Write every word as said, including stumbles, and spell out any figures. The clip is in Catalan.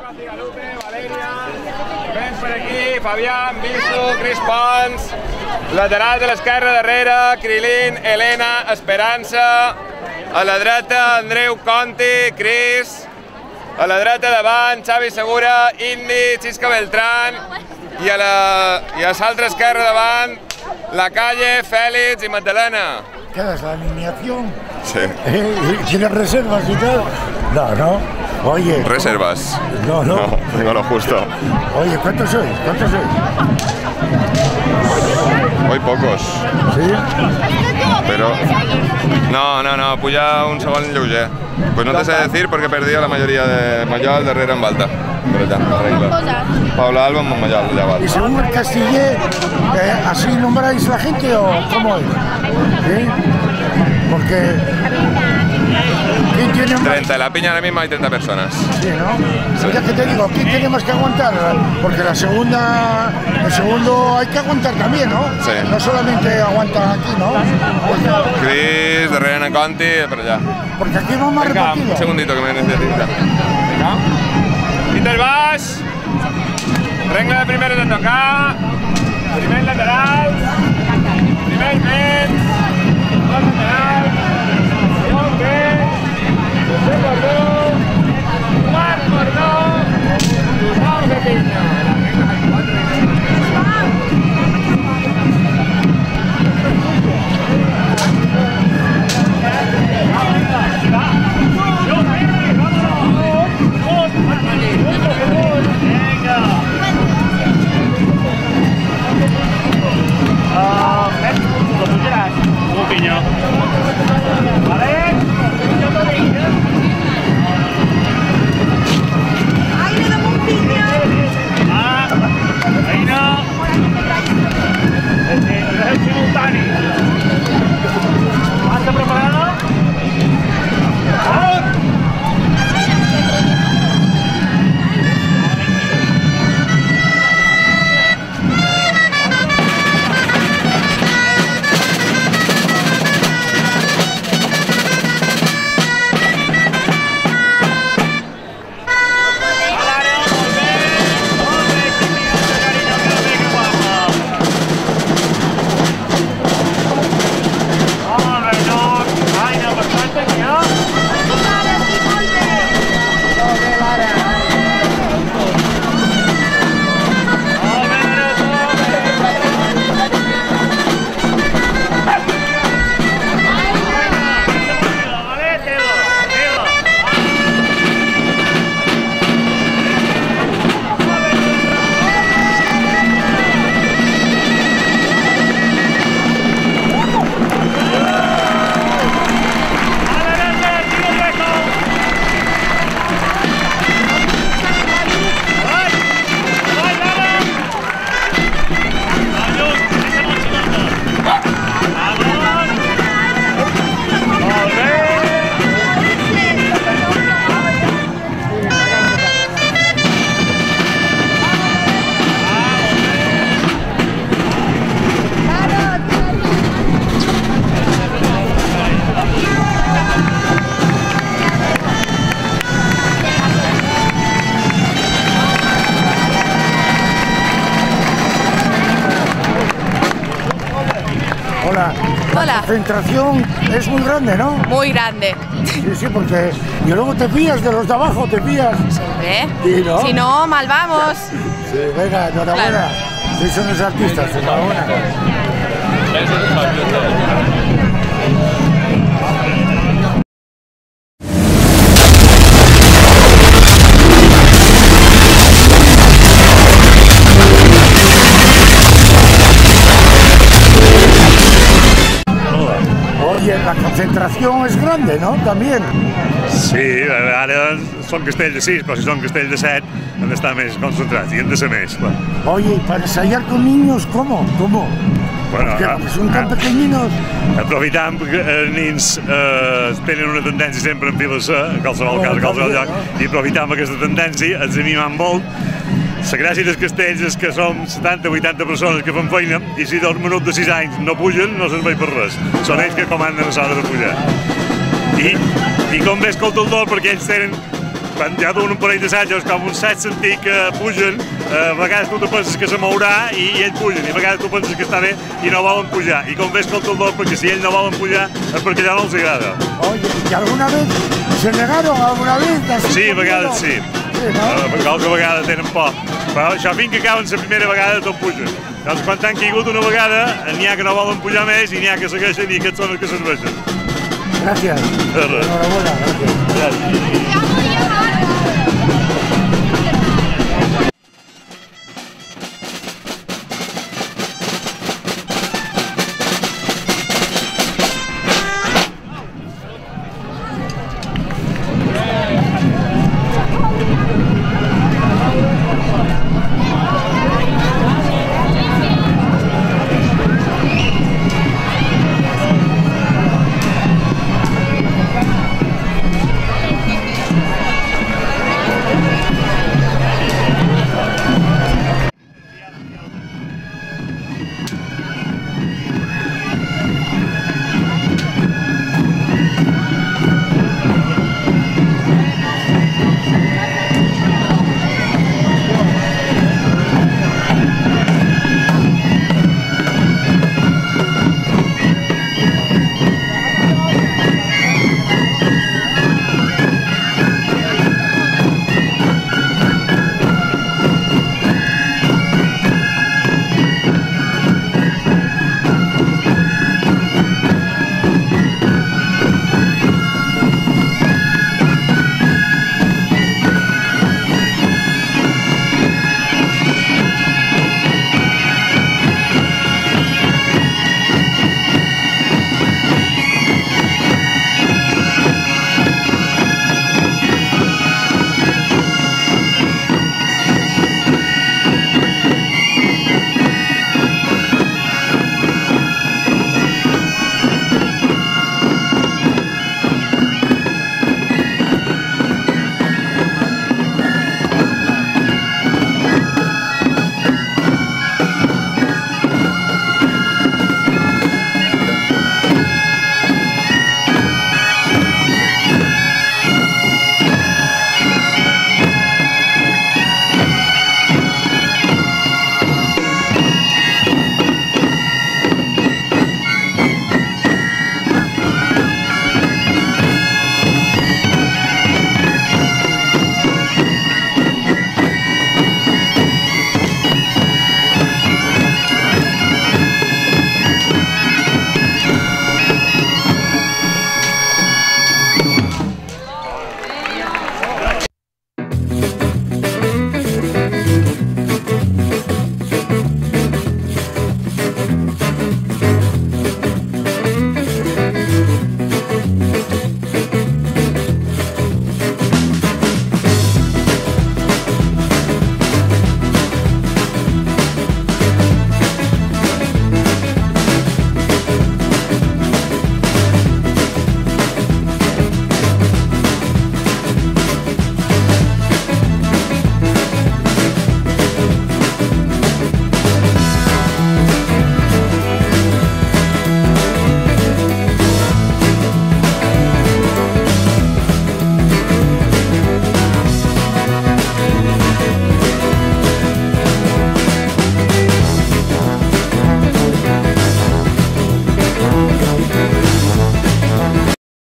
Valeria, vens per aquí, Fabián, Bisu, Cris Pons, lateral de l'esquerra darrere, Krilin, Elena, Esperança, a la dreta Andreu Conti, Cris, a la dreta davant Xavi Segura, Indi, Xisca Beltrán i a l'altra esquerra davant La Calle, Félix i Magdalena. ¿Quedas la alineación? Sí. ¿Eh? ¿Tienes reservas y tal? No, no. Oye. ¿Reservas? No, no. No, tengo lo justo. Oye, ¿cuántos sois? ¿Cuántos sois? Hoy pocos. ¿Sí? Pero... No, no, no, puja un segon lleuger. Pues no te sé decir porque perdí a la mayoría de Mallol darrere en Balta. Pero ya, arregla. Paula Alba en Mallol, ya vale. ¿Y según el Castiller, eh, así nombráis la gente o cómo es? ¿Sí? Porque... ¿quién tiene más? treinta, en la piña ahora mismo hay treinta personas. Sí, ¿no? Sí. Ya que te digo, ¿quién tiene más que aguantar? Porque la segunda, el segundo hay que aguantar también, ¿no? Sí. No solamente aguanta aquí, ¿no? Porque, Cris, darrere en Conti, per allà. porque aquí vamos Venga, repartido. un segundito que me necesita. Venga. Peter Baix. Regla de primero de tocar. Primer lateral. Primer men. Dos lateral. Segon men. Tercer cordó. Quart cordó. Nou de pinya. La concentración es muy grande, ¿no? Muy grande. Sí, sí, porque... Y luego te fías de los de abajo, te fías. ¿Eh? Sí, ¿no? Si no, mal vamos. Sí, venga, enhorabuena. Claro. Sí, son los artistas, enhorabuena. La concentración es grande, ¿no? También. Sí, ara són castells de sis, però si són castells de set han d'estar més concentrats i han de ser més. Clar. Oye, para ensayar con niños, ¿cómo? ¿Cómo? Bueno, porque, porque son tan pequeñinos. Aprofitant que els nens eh, tenen una tendència sempre a enfilar-se, a qualsevol cas, a qualsevol lloc, i aprofitant aquesta tendència, els animant molt. La gràcia dels castells és que som setanta o vuitanta persones que fan feina i si dos menuts de sis anys no pugen, no serveix per res. Són ells que comanden a l'hora de pujar. I, i com bé escolta el dol, perquè ells tenen quan ja duen un parell d'assajos, com uns set sentit que pugen, a vegades tu te penses que se mourà i ell pugen, i a vegades tu penses que està bé i no volen pujar. I com ves que el tot perquè si ells no volen pujar és perquè ja no els agrada. Oye, ¿y alguna vez se negaron alguna vez? Sí, a vegades sí. Sí, no? Qualque vegada tenen por. Però això fins que acaben la primera vegada tot pugen. Doncs quan t'han caigut una vegada, n'hi ha que no volen pujar més i n'hi ha que segueixen i aquests són els que serveixen. Gracias. Enhorabuena, gracias. Gràcies.